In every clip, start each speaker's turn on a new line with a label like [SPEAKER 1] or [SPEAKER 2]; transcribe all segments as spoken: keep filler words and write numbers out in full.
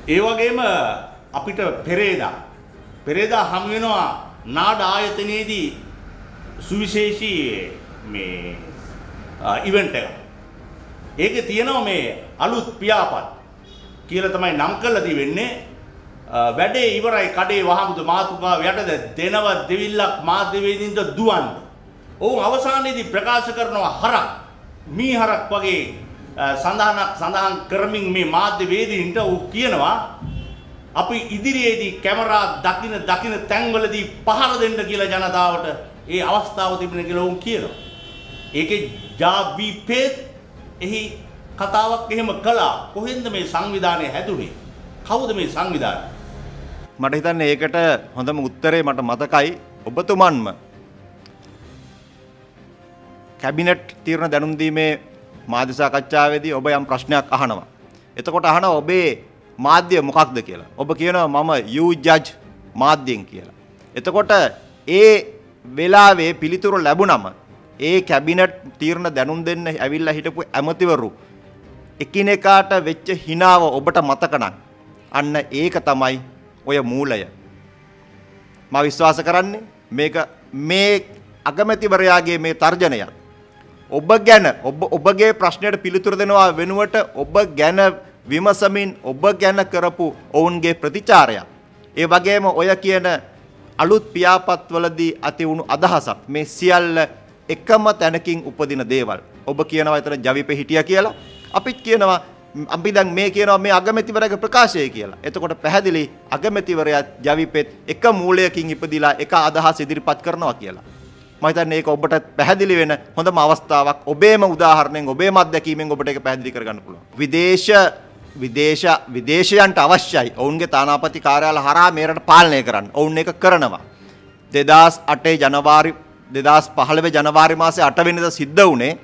[SPEAKER 1] ඒ වගේම අපිට පෙරේදා පෙරේදා හම් වෙනවා නාඩ ආයතනයේදී සුවිශේෂී මේ ඉවෙන්ට් එක. ඒකේ තියෙනවා මේ අලුත් පියාපත් කියලා තමයි නම් කරලා තියෙන්නේ. වැඩේ ඉවරයි කඩේ වහමුද මාතුකාව යටද දෙනව දෙවිල්ලක් මාධ්‍යවේදීන්ට දුවන්න. ඔවුන් අවසානයේදී ප්‍රකාශ කරනවා හරක් මී හරක් වගේ සඳහනක් සඳහන් කරමින් මේ මාධ්‍යවේදීන්ට ඌ කියනවා අපි ඉදිරියේදී කැමරා දකින දකින තැන්වලදී පහර දෙන්න කියලා ජනතාවට ඒ අවස්ථාව තිබුණේ කියලා ඌ කියනවා. ඒකේ ජාවිපෙත් එහි කතාවක් එහෙම කළා. කොහෙන්ද මේ සංවිධානය හැදුනේ? කවුද මේ සංවිධානය?
[SPEAKER 2] මට හිතන්නේ ඒකට හොඳම උත්තරේ මට මතකයි ඔබතුමන්ම කැබිනට් තීරණ දැනුම් දීමේ මාධ්‍ය සාකච්ඡාවේදී ඔබ යම් ප්‍රශ්නයක් අහනවා. එතකොට අහනවා ඔබේ මාධ්‍ය මොකක්ද කියලා. ඔබ කියනවා මම යූ ජජ් මාධ්‍යෙන් කියලා. එතකොට ඒ වෙලාවේ පිළිතුරු ලැබුණම ඒ කැබිනට් තීරණ දැනුම් දෙන්න ඇවිල්ලා හිටපු ඇමතිවරු එකිනෙකාට වෙච්ච හිනාව ඔබට මතක නම් අන්න ඒක තමයි ඔය මූලය. මම විශ්වාස කරන්නේ මේක මේ අගමැතිවරයාගේ මේ තර්ජනය ඔබ ගැන ඔබ ඔබගේ ප්‍රශ්නයට පිළිතුරු දෙනවා වෙනුවට ඔබ ගැන විමසමින් ඔබ ගැන කරපු ඔවුන්ගේ ප්‍රතිචාරය. ඒ වගේම ඔය කියන අලුත් පියාපත්වලදී ඇති වුණු අදහසක් මේ සියල්ල එකම තැනකින් උපදින දේවල්. ඔබ කියනවා විතර ජවිපේ හිටියා කියලා. අපිත් කියනවා අපි දැන් මේ කියනවා මේ අගමැතිවරයාගේ ප්‍රකාශය කියලා. එතකොට පැහැදිලි අගමැතිවරයා ජවිපෙත් එක මූලයකින් ඉපදිලා එක අදහස් ඉදිරිපත් කරනවා කියලා. මම හිතන්නේ ඒක ඔබට පැහැදිලි වෙන හොඳම අවස්ථාවක්. ඔබේම උදාහරණයෙන් ඔබේම අත්දැකීමෙන් ඔබට ඒක පැහැදිලි කරගන්න පුළුවන්. විදේශ විදේශ විදේශයන්ට අවශ්‍යයි ඔවුන්ගේ තානාපති කාර්යාල හරහා මේ රට පාලනය කරන්න. ඔවුන් ඒක කරනවා. දෙදාස් අටේ ජනවාරි දෙදාස් පහළොව ජනවාරි මාසේ අට වෙනිදා සිද්ධ වුණේ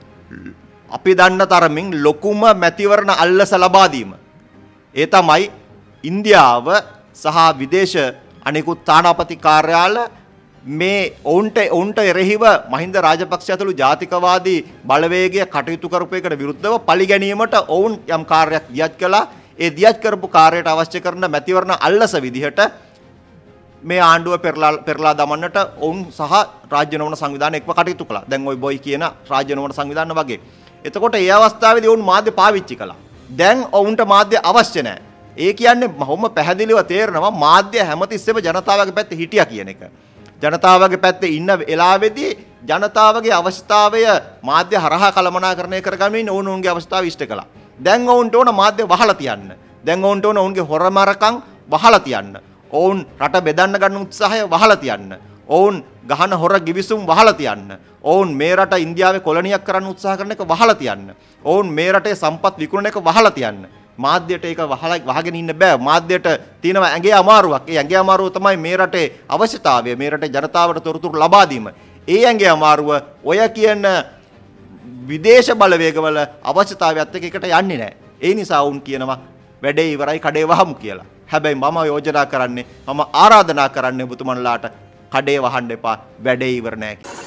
[SPEAKER 2] අපි දන්න තරමින් ලොකුම මැතිවරණ අල්ලස ලබා දීම. ඒ තමයි ඉන්දියාව සහ විදේශ අනෙකුත් තානාපති කාර්යාල මේ ඔවුන්ට ඔවුන්ට එරෙහිව මහින්ද රාජපක්ෂ ඇතුළු ජාතිකවාදී බලවේගය කටයුතු කරපු එකට විරුද්ධව පරිගැනීමට ඔවුන් යම් කාර්යයක් දියත් කළා. ඒ දියත් කරපු කාර්යයට අවශ්‍ය කරන මැතිවරණ අල්ලස විදිහට මේ ආණ්ඩුව පෙරලා පෙරලා දමන්නට ඔවුන් සහ රාජ්‍ය නොවන සංවිධාන එක්ව කටයුතු කළා. දැන් ওই බොයි කියන රාජ්‍ය නොවන සංවිධාන වගේ. එතකොට ඒ අවස්ථාවේදී ඔවුන් මාධ්‍ය පාවිච්චි කළා. දැන් ඔවුන්ට මාධ්‍ය අවශ්‍ය නැහැ. ඒ කියන්නේ මහොම පැහැදිලිව තේරෙනවා මාධ්‍ය හැමතිස්සෙම ජනතාවගේ පැත්තේ හිටියා කියන එක. ජනතාවගේ පැත්තේ ඉන්න වෙලාවේදී ජනතාවගේ අවශ්‍යතාවය මාධ්‍ය හරහා කළමනාකරණය කරගමින් ඔවුන් ඔවුන්ගේ අවශ්‍යතාවය ඉෂ්ට කළා. දැන් ඔවුන්ට ඕන මාධ්‍ය වහලා තියන්න. දැන් ඔවුන්ට ඕන ඔවුන්ගේ හොරමරකම් වහලා තියන්න. ඔවුන් රට බෙදන්න ගන්න උත්සාහය වහලා තියන්න. ඔවුන් ගහන හොර ගිවිසුම් වහලා තියන්න. ඔවුන් මේ රට ඉන්දියාවේ කොලනියක් කරන්න උත්සාහ කරන එක වහලා තියන්න. ඔවුන් මේ රටේ සම්පත් විකුණන එක වහලා තියන්න. මාධ්‍යයට ඒක වහලා වහගෙන ඉන්න බෑ. මාධ්‍යයට තියෙනවා ඇඟේ අමාරුවක්. ඒ ඇඟේ අමාරුව තමයි මේ රටේ අවශ්‍යතාවය, මේ රටේ ජනතාවට තොරතුරු ලබා දීම. ඒ ඇඟේ අමාරුව ඔය කියන විදේශ බලවේගවල අවශ්‍යතාවයත් එක්ක එකට යන්නේ නැහැ. ඒ නිසා වුන් කියනවා වැඩේ ඉවරයි කඩේ වහමු කියලා. හැබැයි මම යෝජනා කරන්නේ මම ආරාධනා කරන්නේ ඔබතුමන්ලාට කඩේ වහන්න එපා වැඩේ ඉවර නැහැ.